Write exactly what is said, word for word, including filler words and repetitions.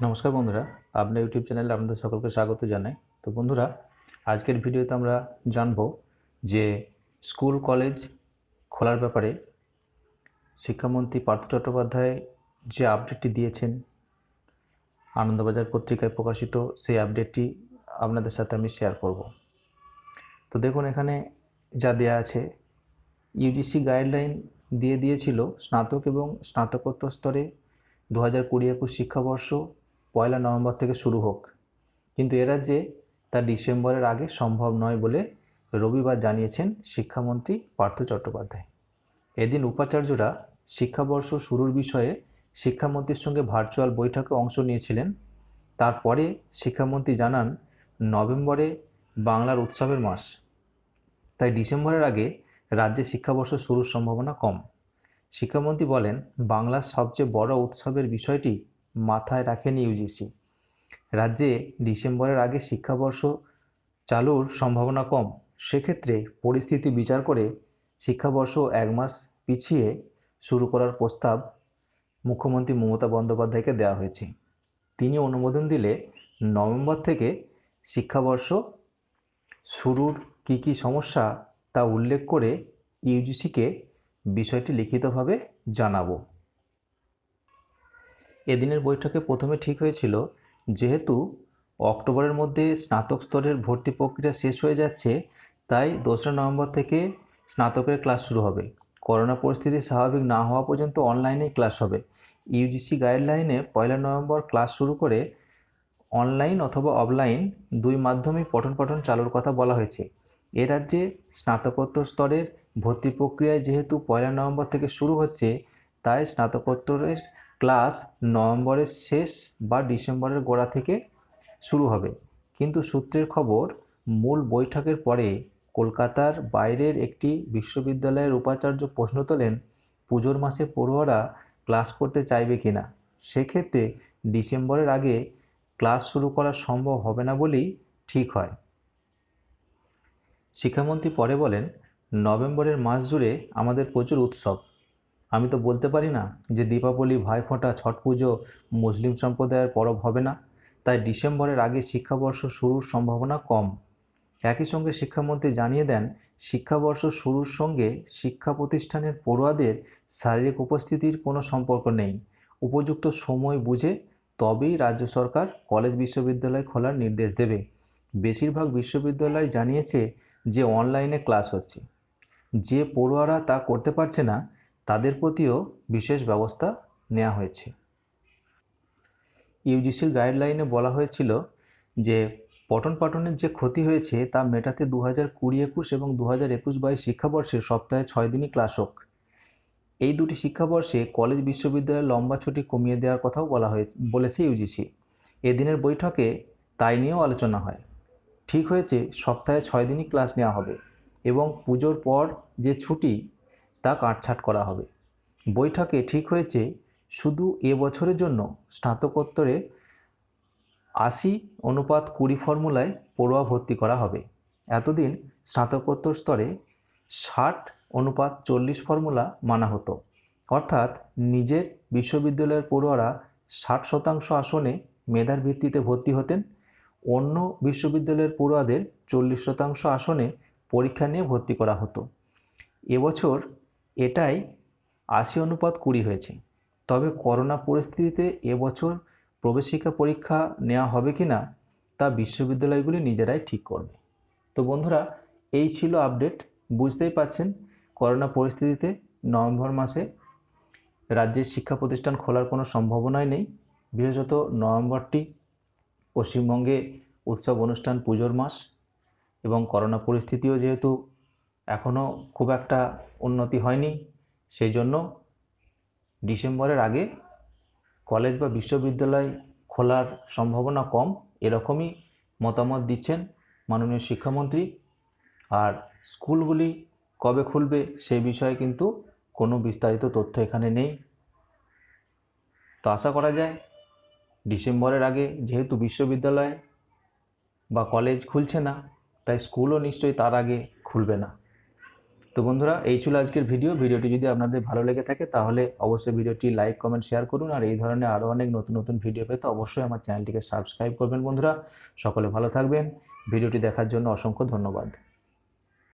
নমস্কার বন্ধুরা, আপনার ইউটিউব চ্যানেলে আপনাদের সকলকে স্বাগত জানাই। তো বন্ধুরা, আজকের ভিডিওতে আমরা জানব যে স্কুল কলেজ খোলার ব্যাপারে শিক্ষামন্ত্রী পার্থ চট্টোপাধ্যায় যে আপডেটটি দিয়েছেন আনন্দবাজার পত্রিকায় প্রকাশিত, সেই আপডেটটি আপনাদের সাথে আমি শেয়ার করব। তো দেখুন, এখানে যা দেয়া আছে, ইউজিসি গাইডলাইন দিয়ে দিয়েছিল স্নাতক এবং স্নাতকোত্তর স্তরে দু হাজার কুড়ি একুশ শিক্ষাবর্ষ পয়লা নভেম্বর থেকে শুরু হোক, কিন্তু এ রাজ্যে তা ডিসেম্বরের আগে সম্ভব নয় বলে রবিবার জানিয়েছেন শিক্ষামন্ত্রী পার্থ চট্টোপাধ্যায়। এদিন উপাচার্যরা শিক্ষাবর্ষ শুরুর বিষয়ে শিক্ষামন্ত্রীর সঙ্গে ভার্চুয়াল বৈঠকে অংশ নিয়েছিলেন। তারপরে শিক্ষামন্ত্রী জানান, নভেম্বরে বাংলার উৎসবের মাস, তাই ডিসেম্বরের আগে রাজ্যে শিক্ষাবর্ষ শুরুর সম্ভাবনা কম। শিক্ষামন্ত্রী বলেন, বাংলার সবচেয়ে বড় উৎসবের বিষয়টি মাথায় রাখেনি ইউজিসি। রাজ্যে ডিসেম্বরের আগে শিক্ষাবর্ষ চালুর সম্ভাবনা কম, সেক্ষেত্রে পরিস্থিতি বিচার করে শিক্ষাবর্ষ এক মাস পিছিয়ে শুরু করার প্রস্তাব মুখ্যমন্ত্রী মমতা বন্দ্যোপাধ্যায়কে দেওয়া হয়েছে। তিনি অনুমোদন দিলে নভেম্বর থেকে শিক্ষাবর্ষ শুরুর কী কী সমস্যা তা উল্লেখ করে ইউজিসিকে বিষয়টি লিখিতভাবে জানাবো। এদিনের বৈঠকে প্রথমে ঠিক হয়েছিল, যেহেতু অক্টোবরের মধ্যে স্নাতক স্তরের ভর্তি প্রক্রিয়া শেষ হয়ে যাচ্ছে, তাই দোসরা নভেম্বর থেকে স্নাতকের ক্লাস শুরু হবে। করোনা পরিস্থিতি স্বাভাবিক না হওয়া পর্যন্ত অনলাইনেই ক্লাস হবে। ইউজিসি গাইডলাইনে পয়লা নভেম্বর ক্লাস শুরু করে অনলাইন অথবা অফলাইন দুই মাধ্যমেই পঠন পাঠন চালুর কথা বলা হয়েছে। এ রাজ্যে স্নাতকোত্তর স্তরের ভর্তি প্রক্রিয়ায় যেহেতু পয়লা নভেম্বর থেকে শুরু হচ্ছে, তাই স্নাতকোত্তরের ক্লাস নভেম্বরের শেষ বা ডিসেম্বরের গোড়া থেকে শুরু হবে। কিন্তু সূত্রের খবর, মূল বৈঠকের পরে কলকাতার বাইরের একটি বিশ্ববিদ্যালয়ের উপাচার্য প্রশ্ন তোলেন, পুজোর মাসে পড়ুয়ারা ক্লাস করতে চাইবে কিনা। সেক্ষেত্রে ডিসেম্বরের আগে ক্লাস শুরু করা সম্ভব হবে না বলেই ঠিক হয়। শিক্ষামন্ত্রী পরে বলেন, নভেম্বরের মাস জুড়ে আমাদের প্রচুর উৎসব। আমি তো বলতে পারি না যে দীপাবলি, ভাইফোঁটা, ছট পুজো মুসলিম সম্প্রদায়ের পরব হবে না, তাই ডিসেম্বরের আগে শিক্ষাবর্ষ শুরুর সম্ভাবনা কম। একই সঙ্গে শিক্ষামন্ত্রী জানিয়ে দেন, শিক্ষাবর্ষ শুরুর সঙ্গে শিক্ষা প্রতিষ্ঠানের পড়ুয়াদের শারীরিক উপস্থিতির কোনো সম্পর্ক নেই। উপযুক্ত সময় বুঝে তবেই রাজ্য সরকার কলেজ বিশ্ববিদ্যালয় খোলার নির্দেশ দেবে। বেশিরভাগ বিশ্ববিদ্যালয় জানিয়েছে যে অনলাইনে ক্লাস হচ্ছে। যে পড়ুয়ারা তা করতে পারছে না, তাদের প্রতিও বিশেষ ব্যবস্থা নেওয়া হয়েছে। ইউজিসির গাইডলাইনে বলা হয়েছিল যে পঠন পাঠনের যে ক্ষতি হয়েছে তা মেটাতে দু হাজার কুড়ি একুশ এবং দু হাজার একুশ বাইশ শিক্ষাবর্ষে সপ্তাহে ছয় দিনই ক্লাস হোক। এই দুটি শিক্ষাবর্ষে কলেজ বিশ্ববিদ্যালয়ের লম্বা ছুটি কমিয়ে দেওয়ার কথাও বলা হয়ে বলেছে ইউজিসি। এদিনের বৈঠকে তাই নিয়েও আলোচনা হয়। ঠিক হয়েছে সপ্তাহে ছয় দিনই ক্লাস নেওয়া হবে এবং পুজোর পর যে ছুটি তা কাটছাঁট করা হবে। বৈঠকে ঠিক হয়েছে শুধু এ বছরের জন্য স্নাতকোত্তরে আশি অনুপাত কুড়ি ফর্মুলায় পড়ুয়া ভর্তি করা হবে। এতদিন স্নাতকোত্তর স্তরে ষাট অনুপাত চল্লিশ ফর্মুলা মানা হতো, অর্থাৎ নিজের বিশ্ববিদ্যালয়ের পড়ুয়ারা ষাট শতাংশ আসনে মেধার ভিত্তিতে ভর্তি হতেন, অন্য বিশ্ববিদ্যালয়ের পড়ুয়াদের চল্লিশ শতাংশ আসনে পরীক্ষা নিয়ে ভর্তি করা হতো। এবছর এটাই আশি অনুপাত কুড়ি হয়েছে। তবে করোনা পরিস্থিতিতে এবছর প্রবেশিকা পরীক্ষা নেওয়া হবে কি না তা বিশ্ববিদ্যালয়গুলি নিজেরাই ঠিক করবে। তো বন্ধুরা, এই ছিল আপডেট। বুঝতেই পাচ্ছেন, করোনা পরিস্থিতিতে নভেম্বর মাসে রাজ্যের শিক্ষা প্রতিষ্ঠান খোলার কোনো সম্ভাবনাই নেই। বিশেষত নভেম্বরটি পশ্চিমবঙ্গে উৎসব অনুষ্ঠান, পুজোর মাস এবং করোনা পরিস্থিতিও যেহেতু এখনও খুব একটা উন্নতি হয়নি, সেই জন্য ডিসেম্বরের আগে কলেজ বা বিশ্ববিদ্যালয় খোলার সম্ভাবনা কম, এরকমই মতামত দিচ্ছেন মাননীয় শিক্ষামন্ত্রী। আর স্কুলগুলি কবে খুলবে সেই বিষয়ে কিন্তু কোনো বিস্তারিত তথ্য এখানে নেই। তো আশা করা যায় ডিসেম্বরের আগে, যেহেতু বিশ্ববিদ্যালয় বা কলেজ খুলছে না, তাই স্কুলও নিশ্চয়ই তার আগে খুলবে না। তো বন্ধুরা, এই ছিল আজকের ভিডিও। ভিডিওটি যদি আপনাদের ভালো লেগে থাকে তাহলে অবশ্যই ভিডিওটি লাইক, কমেন্ট, শেয়ার করুন। আর এই ধরনের আরও অনেক নতুন নতুন ভিডিও পেতে অবশ্যই আমার চ্যানেলটিকে সাবস্ক্রাইব করবেন বন্ধুরা। সকলে ভালো থাকবেন। ভিডিওটি দেখার জন্য অসংখ্য ধন্যবাদ।